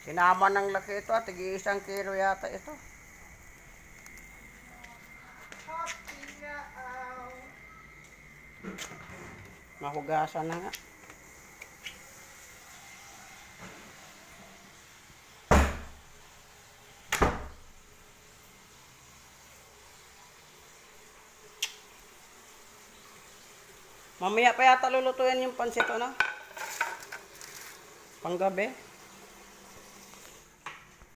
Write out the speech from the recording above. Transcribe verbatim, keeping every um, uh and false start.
Sinama ng laki ito at tigi isang kilo yata ito. Mahugasan na nga. Mamaya pa yata lulutuin yung pansito na. Panggabi.